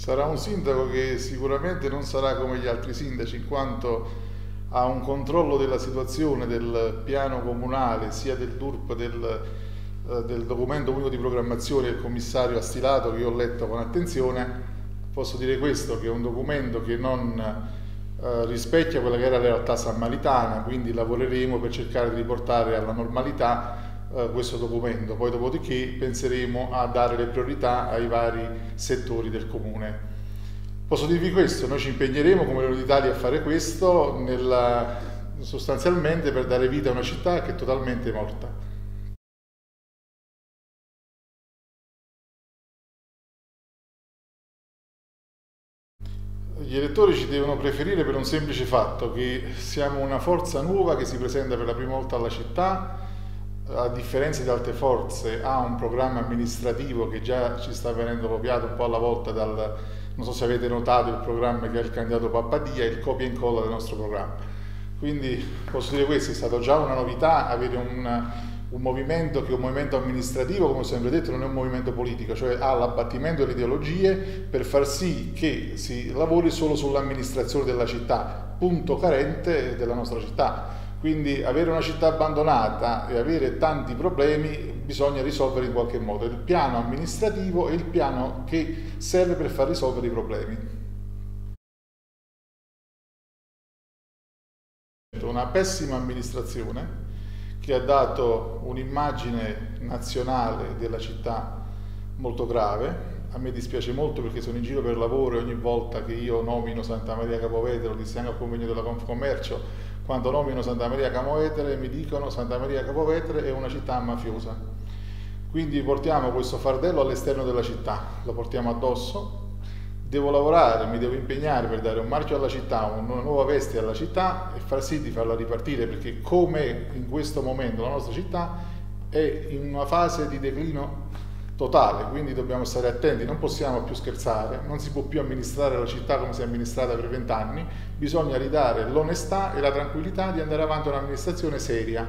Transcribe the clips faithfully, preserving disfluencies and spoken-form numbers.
Sarà un sindaco che sicuramente non sarà come gli altri sindaci, in quanto ha un controllo della situazione del piano comunale, sia del D U R P, del, eh, del documento unico di programmazione che il commissario ha stilato, che io ho letto con attenzione. Posso dire questo, che è un documento che non eh, rispecchia quella che era la realtà sammaritana, quindi lavoreremo per cercare di riportare alla normalità questo documento, poi dopodiché penseremo a dare le priorità ai vari settori del comune. Posso dirvi questo, noi ci impegneremo come Unione d'Italia a fare questo nella, sostanzialmente per dare vita a una città che è totalmente morta. Gli elettori ci devono preferire per un semplice fatto, che siamo una forza nuova che si presenta per la prima volta alla città. A differenza di altre forze ha un programma amministrativo che già ci sta venendo copiato un po' alla volta dal, non so se avete notato il programma che ha il candidato Pappadia, il copia e incolla del nostro programma. Quindi posso dire questo, è stato già una novità avere un, un movimento che è un movimento amministrativo, come ho sempre detto, non è un movimento politico, cioè ha l'abbattimento delle ideologie per far sì che si lavori solo sull'amministrazione della città, punto carente della nostra città. Quindi avere una città abbandonata e avere tanti problemi bisogna risolvere in qualche modo. Il piano amministrativo è il piano che serve per far risolvere i problemi. Una pessima amministrazione che ha dato un'immagine nazionale della città molto grave. A me dispiace molto perché sono in giro per lavoro e ogni volta che io nomino Santa Maria Capovetere, lo dissi anche al convegno della Confcommercio, quando nomino Santa Maria Capovetere mi dicono Santa Maria Capovetere è una città mafiosa. Quindi portiamo questo fardello all'esterno della città, lo portiamo addosso. Devo lavorare, mi devo impegnare per dare un marchio alla città, una nuova veste alla città e far sì di farla ripartire, perché come in questo momento la nostra città è in una fase di declino totale, quindi dobbiamo stare attenti, non possiamo più scherzare, non si può più amministrare la città come si è amministrata per vent'anni, bisogna ridare l'onestà e la tranquillità di andare avanti a un'amministrazione seria.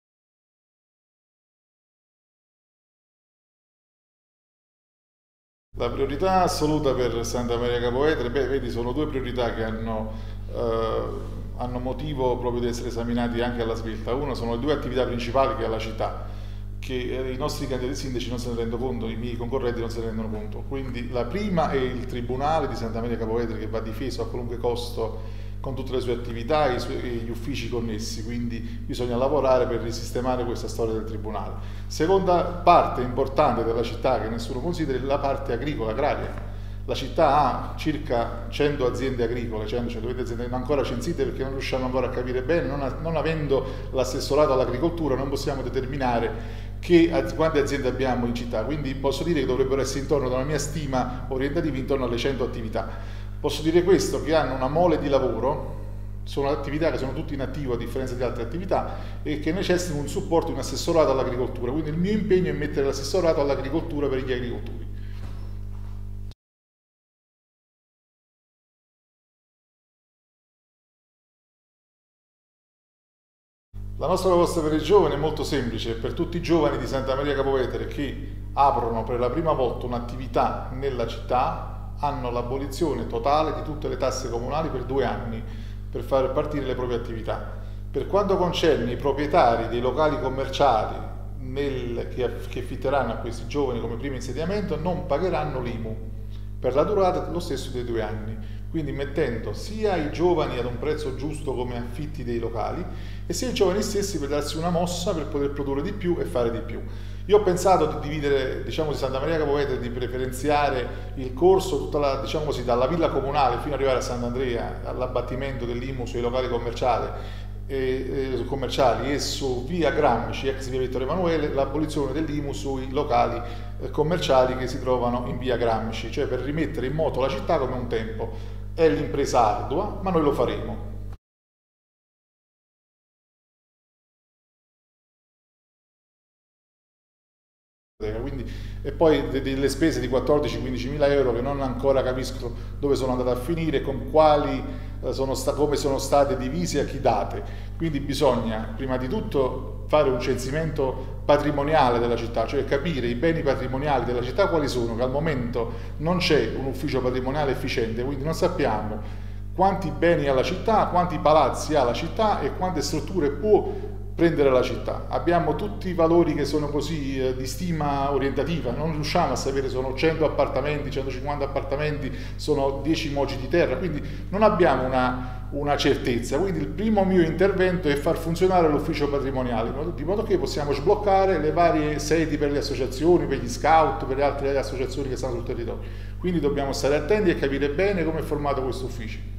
La priorità assoluta per Santa Maria Capovetere, beh, vedi, sono due priorità che hanno, eh, hanno motivo proprio di essere esaminati anche alla svelta. Una sono le due attività principali che ha la città, che i nostri candidati sindaci non se ne rendono conto, i miei concorrenti non se ne rendono conto. Quindi la prima è il Tribunale di Santa Maria Capovetere, che va difeso a qualunque costo con tutte le sue attività e gli uffici connessi, quindi bisogna lavorare per risistemare questa storia del Tribunale. Seconda parte importante della città che nessuno considera è la parte agricola, agraria. La città ha circa cento aziende agricole, cento centoventi aziende non ancora censite perché non riusciamo ancora a capire bene, non, non avendo l'assessorato all'agricoltura non possiamo determinare che, quante aziende abbiamo in città, quindi posso dire che dovrebbero essere intorno, dalla mia stima orientativa, intorno alle cento attività. Posso dire questo, che hanno una mole di lavoro, sono attività che sono tutte in attivo a differenza di altre attività e che necessitano un supporto, un assessorato all'agricoltura, quindi il mio impegno è mettere l'assessorato all'agricoltura per gli agricoltori. La nostra proposta per i giovani è molto semplice, per tutti i giovani di Santa Maria Capovetere che aprono per la prima volta un'attività nella città, hanno l'abolizione totale di tutte le tasse comunali per due anni per far partire le proprie attività. Per quanto concerne i proprietari dei locali commerciali nel, che, che affitteranno a questi giovani come primo insediamento non pagheranno l'I M U per la durata dello stesso dei due anni, quindi mettendo sia i giovani ad un prezzo giusto come affitti dei locali e sia i giovani stessi per darsi una mossa per poter produrre di più e fare di più. Io ho pensato di dividere, diciamo, di Santa Maria Capovetere, di preferenziare il corso tutta la, diciamo così, dalla villa comunale fino ad arrivare a Sant'Andrea, all'abbattimento dell'I M U sui locali commerciali e, e, commerciali e su via Gramsci, ex via Vittorio Emanuele, l'abolizione dell'I M U sui locali eh, commerciali che si trovano in via Gramsci, cioè per rimettere in moto la città come un tempo. È l'impresa ardua, ma noi lo faremo. Quindi, e poi delle spese di quattordici quindici mila euro che non ancora capisco dove sono andate a finire, con quali sono sta, come sono state divise e a chi date. Quindi bisogna prima di tutto fare un censimento patrimoniale della città, cioè capire i beni patrimoniali della città quali sono, che al momento non c'è un ufficio patrimoniale efficiente, quindi non sappiamo quanti beni ha la città, quanti palazzi ha la città e quante strutture può prendere la città. Abbiamo tutti i valori che sono così eh, di stima orientativa, non riusciamo a sapere sono cento appartamenti, centocinquanta appartamenti, sono dieci mogi di terra, quindi non abbiamo una, una certezza. Quindi il primo mio intervento è far funzionare l'ufficio patrimoniale, di modo che possiamo sbloccare le varie sedi per le associazioni, per gli scout, per le altre associazioni che stanno sul territorio. Quindi dobbiamo stare attenti e capire bene come è formato questo ufficio.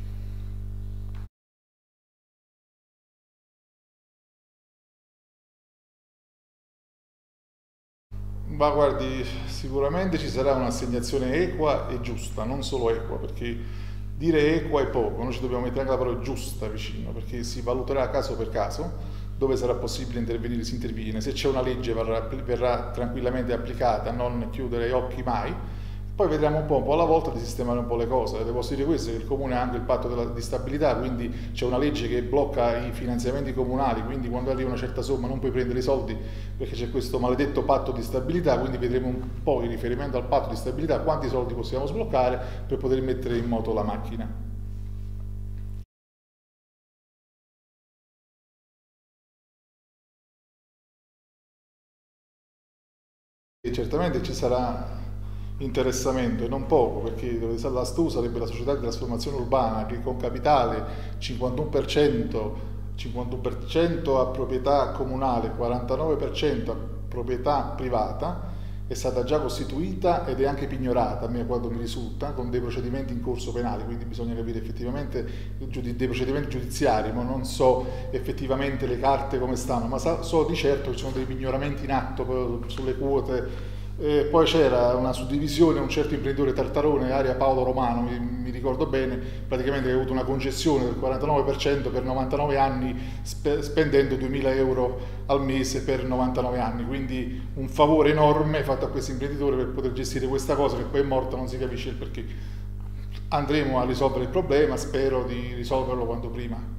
Ma guardi, sicuramente ci sarà un'assegnazione equa e giusta, non solo equa, perché dire equa è poco, noi ci dobbiamo mettere anche la parola giusta vicino, perché si valuterà caso per caso dove sarà possibile intervenire, si interviene. Se c'è una legge verrà, verrà tranquillamente applicata, non chiudere gli occhi mai. Poi vedremo un po', un po' alla volta di sistemare un po' le cose. Le posso dire questo, che il Comune ha anche il patto della, di stabilità, quindi c'è una legge che blocca i finanziamenti comunali, quindi quando arriva una certa somma non puoi prendere i soldi perché c'è questo maledetto patto di stabilità, quindi vedremo un po' in riferimento al patto di stabilità quanti soldi possiamo sbloccare per poter mettere in moto la macchina. E certamente ci sarà interessamento e non poco, perché la S T U sarebbe la società di trasformazione urbana che con capitale cinquantuno per cento, cinquantuno per cento a proprietà comunale, quarantanove per cento a proprietà privata, è stata già costituita ed è anche pignorata, a me quando mi risulta, con dei procedimenti in corso penali, quindi bisogna capire effettivamente dei procedimenti giudiziari, ma non so effettivamente le carte come stanno, ma so di certo che ci sono dei pignoramenti in atto sulle quote. E poi c'era una suddivisione, un certo imprenditore Tartarone, area Paolo Romano, mi, mi ricordo bene, praticamente ha avuto una concessione del quarantanove per cento per novantanove anni, spe, spendendo duemila euro al mese per novantanove anni, quindi un favore enorme fatto a questo imprenditore per poter gestire questa cosa che poi è morta, non si capisce il perché. Andremo a risolvere il problema, spero di risolverlo quanto prima.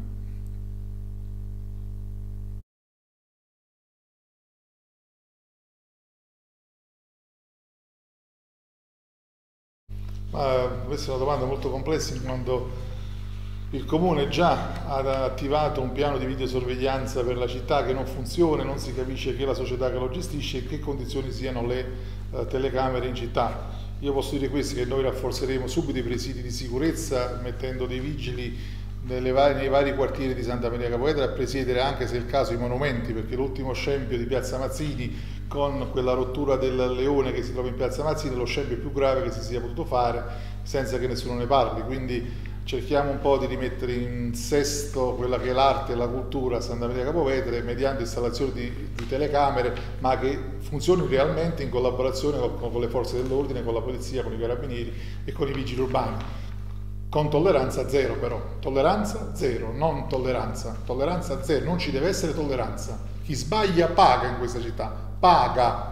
Ma questa è una domanda molto complessa in quanto il comune già ha attivato un piano di videosorveglianza per la città che non funziona, non si capisce chi è la società che lo gestisce e che condizioni siano le eh, telecamere in città. Io posso dire questo, che noi rafforzeremo subito i presidi di sicurezza mettendo dei vigili varie, nei vari quartieri di Santa Maria Capua Vetere a presiedere anche se è il caso i monumenti, perché l'ultimo scempio di Piazza Mazzini con quella rottura del leone che si trova in Piazza Mazzini è lo scempio più grave che si sia potuto fare senza che nessuno ne parli, quindi cerchiamo un po' di rimettere in sesto quella che è l'arte e la cultura a Santa Maria Capua Vetere mediante installazione di, di telecamere, ma che funzionino realmente in collaborazione con, con le forze dell'ordine, con la polizia, con i carabinieri e con i vigili urbani. Con tolleranza zero però, tolleranza zero, non tolleranza, tolleranza zero, non ci deve essere tolleranza. Chi sbaglia paga in questa città, paga.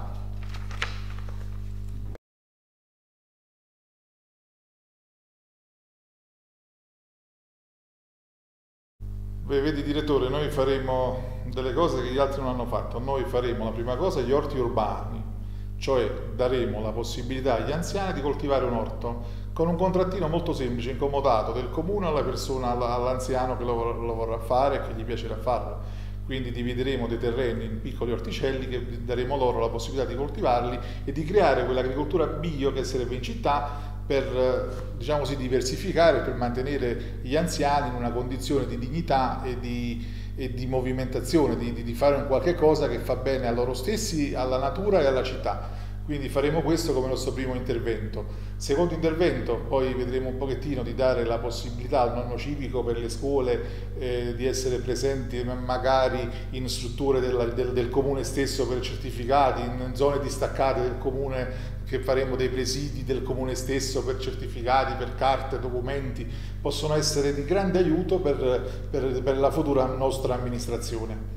Beh, vedi direttore, noi faremo delle cose che gli altri non hanno fatto. Noi faremo la prima cosa gli orti urbani, cioè daremo la possibilità agli anziani di coltivare un orto con un contrattino molto semplice, incomodato del comune alla persona, all'anziano che lo, lo vorrà fare e che gli piacerà farlo. Quindi divideremo dei terreni in piccoli orticelli che daremo loro la possibilità di coltivarli e di creare quell'agricoltura bio che serve in città per, diciamo così, diversificare, per mantenere gli anziani in una condizione di dignità e di, e di movimentazione, di, di fare un qualche cosa che fa bene a loro stessi, alla natura e alla città. Quindi faremo questo come nostro primo intervento. Secondo intervento, poi vedremo un pochettino di dare la possibilità al nonno civico per le scuole eh, di essere presenti magari in strutture del, del, del comune stesso per certificati, in zone distaccate del comune, che faremo dei presidi del comune stesso per certificati, per carte, documenti, possono essere di grande aiuto per, per, per la futura nostra amministrazione.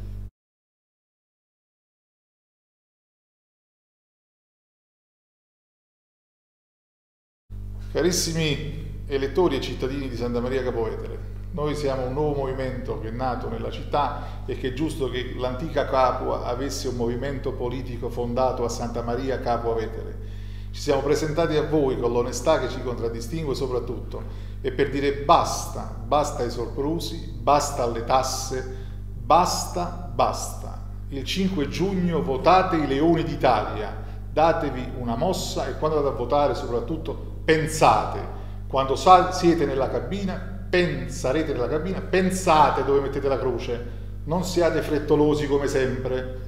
Carissimi elettori e cittadini di Santa Maria Capua Vetere, Noi siamo un nuovo movimento che è nato nella città e che è giusto che l'antica Capua avesse un movimento politico fondato a Santa Maria Capua Vetere. Ci siamo presentati a voi con l'onestà che ci contraddistingue soprattutto e per dire basta, basta ai soprusi, basta alle tasse, basta, basta. Il cinque giugno votate i Leoni d'Italia, datevi una mossa e quando andate a votare soprattutto pensate. Quando siete nella cabina, penserete nella cabina, pensate dove mettete la croce, non siate frettolosi come sempre.